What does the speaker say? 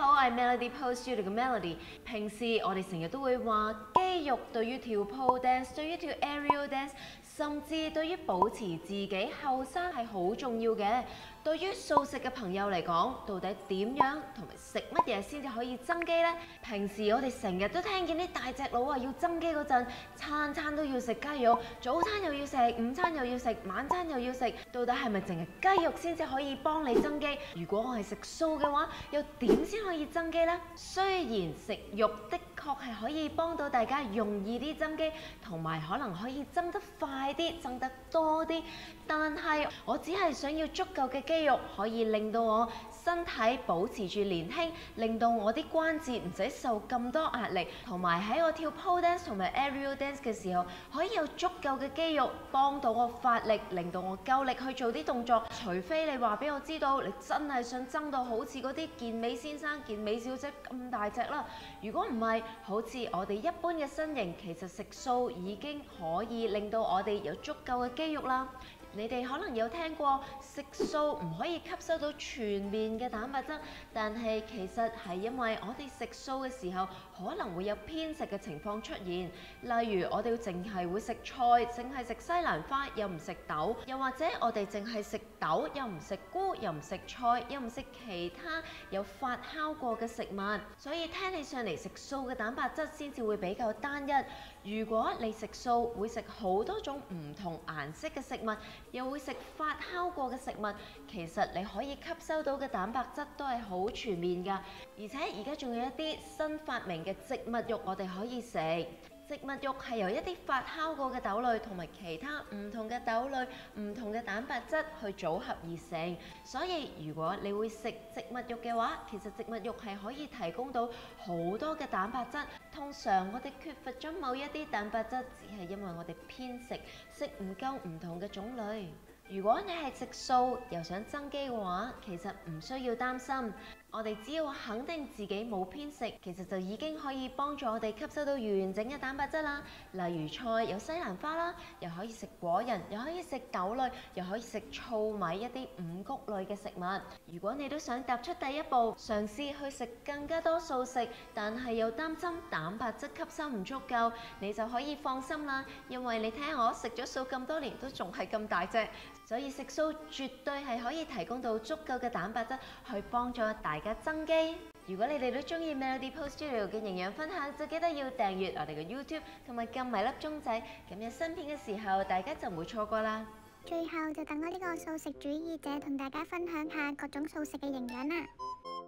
好，我係 Melody Pose Studio 嘅 Melody。平時我哋成日都會話肌肉對於跳 pole dance，對於跳 aerial dance，甚至對於保持自己後生係好重要嘅。對於素食嘅朋友嚟講，到底點樣同埋食乜嘢先至可以增肌呢？平時我哋成日都聽見啲大隻佬要增肌嗰陣，餐餐都要食雞肉，早餐又要食，午餐又要食，晚餐又要食。到底係咪淨係雞肉先至可以幫你增肌？如果我係食素嘅話，又點先可以增肌呢？雖然食肉的確係可以幫到大家容易啲增肌，同埋可能可以增得快啲、增得多啲，但係我只係想要足夠嘅肌肉，可以令到我身體保持住年輕，令到我啲關節唔使受咁多壓力，同埋喺我跳 pole dance 同埋 aerial dance 嘅時候，可以有足夠嘅肌肉幫到我發力，令到我夠力去做啲動作。除非你話俾我知道，你真係想增到好似嗰啲健美先生、健美小姐咁大隻啦。如果唔係，好似我哋一般嘅身形，其實食素已經可以令到我哋有足夠嘅肌肉啦。你哋可能有聽過食素唔可以吸收到全面嘅蛋白質，但係其實係因為我哋食素嘅時候可能會有偏食嘅情況出現，例如我哋淨係會食菜，淨係食西蘭花又唔食豆，又或者我哋淨係食豆又唔食菇又唔食菜又唔食其他有發酵過嘅食物，所以聽起上嚟食素嘅蛋白質先至會比較單一。如果你食素會食好多種唔同顏色嘅食物，又會食發酵過嘅食物，其實你可以吸收到嘅蛋白質都係好全面㗎。而且而家仲有一啲新發明嘅植物肉，我哋可以食。植物肉係由一啲發酵過嘅豆類同埋其他唔同嘅豆類、唔同嘅蛋白質去組合而成。所以如果你會食植物肉嘅話，其實植物肉係可以提供到好多嘅蛋白質。通常我哋缺乏咗某一啲蛋白質，只係因為我哋偏食，食唔夠唔同嘅種類。如果你係食素又想增肌嘅話，其實唔需要擔心。我哋只要肯定自己冇偏食，其實就已經可以幫助我哋吸收到完整嘅蛋白質啦。例如菜有西蘭花啦，又可以食果仁，又可以食豆類，又可以食糙米一啲五穀類嘅食物。如果你都想踏出第一步，嘗試去食更加多素食，但係又擔心蛋白質吸收唔足夠，你就可以放心啦，因為你睇我食咗素咁多年都仲係咁大隻，所以食素絕對係可以提供到足夠嘅蛋白質去幫助大家增肌。如果你哋都中意 Melody Pose Studio 嘅營養分享，就記得要訂閱我哋嘅 YouTube 同埋撳埋粒鐘仔，咁有新片嘅時候，大家就唔會錯過啦。 最後就等我呢個素食主義者同大家分享下各種素食嘅營養啦。